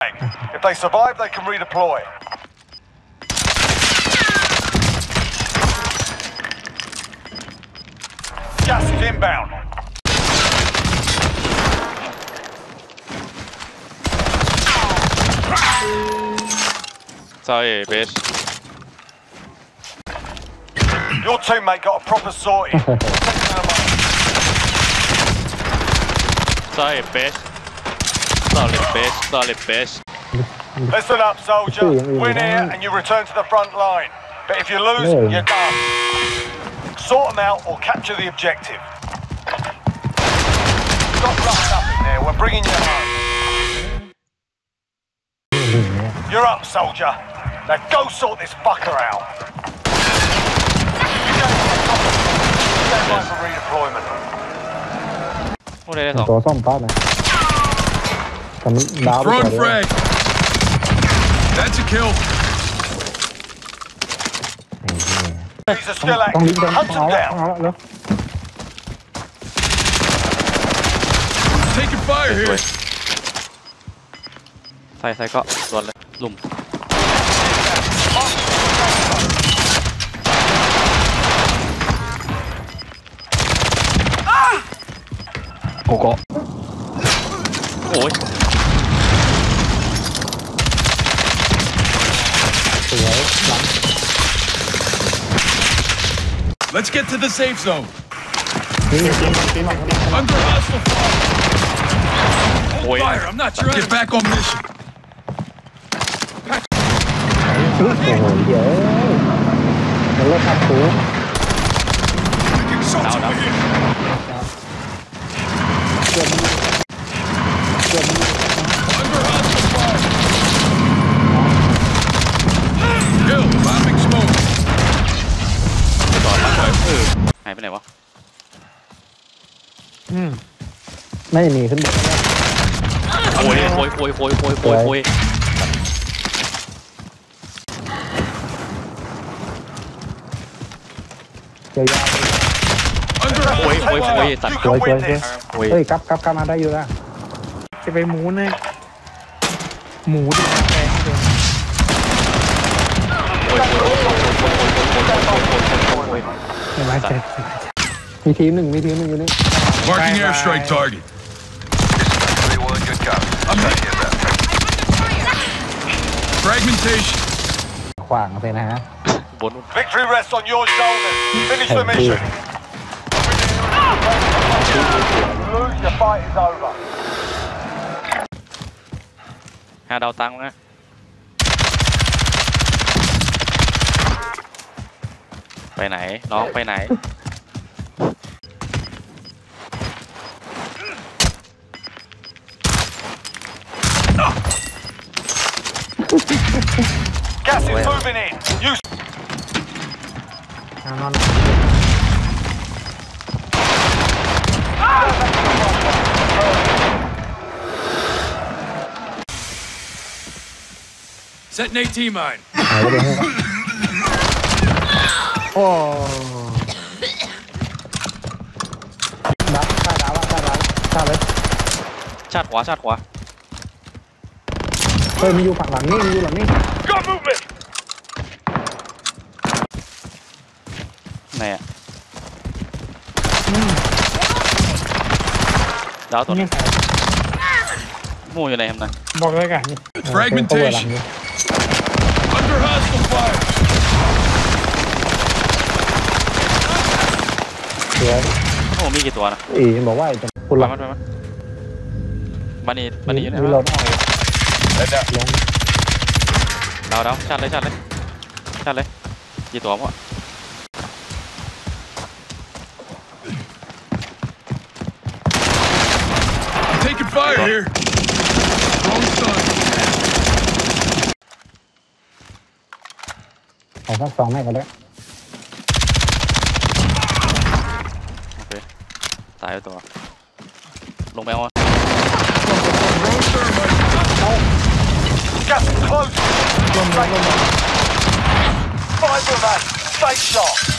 If they survive, they can redeploy. Gas is inbound. Sorry, bitch. Your teammate got a proper sorting. Sorry, bitch. Sorry, bitch. Sorry, bitch. Listen up, soldier. Win here and you return to the front line. But if you lose, you're done. Sort them out or capture the objective. Stop running up in there. We're bringing you home. You're up, soldier. Now go sort this fucker out. Stand by for redeployment. พูดได้สองตัวส้มต้อนนะแต่มันดาวไปก่อนเลย That's a kill. These are still ต้อง active. ลิ้นกัน Hunt เอา them ละ down. เอาละแล้ว Taking fire here. ใส่ก็ส่วนเลยลุ่มโอ้โหโอ้ยสวยหลัง Let's get to the safe zone. นี่ตีมัน Under hostile fire. Wait. Fire. I'm not sure. Get back on mission. โอ้โหเยอะมันลดทับสูง Shots over here. เกือบ Under hostile fire. Kill. Popping smoke. หายไปไหนวะไม่หนีขึ้นบนโอ้ยเจียวยาว Under โอ้ย hostile fire. ตัด You สวย can สวย win สวย this. โอ้ยเฮ้ยกลับมาได้อยู่ละจะไปหมูเนี่ยหมูดิแพงเลยไม่ไว้ใจมีทีมหนึ่งอยู่นี่ Marking airstrike target. I'm hit. Fragmentation. ขวางเลยนะฮะบน Victory rests on your shoulders. Finish the mission. Lose, your fight is over. 5 ดาวตังค์นะไปไหนน้องไปไหน Gas is moving in. Use. นอน Setting AT mine. หายไปเลยโอ้ดับฆ่าดาวฆ่าเลยชาติขวาเฮ้ยมีอยู่ฝั่งหลังนี่ Got movement. ไหนอะดาวตัวนี้หมู่อยู่ไหนครับนะบอกเลยกัน Fragmentation. Under hostile fire. เสือโอ้มีกี่ตัวนะบอกว่าจะคุณหลังบันนี้อยู่ไหนมีวะรถเอาดาวชาติเลยกี่ตัวมั้ง Taking fire here. Wrong stun. เอาสัก2 แม่ก็ได้โอเคตายไปตัวลงแมวอ่ะ Gas is close. ลม Five remain. Stay sharp.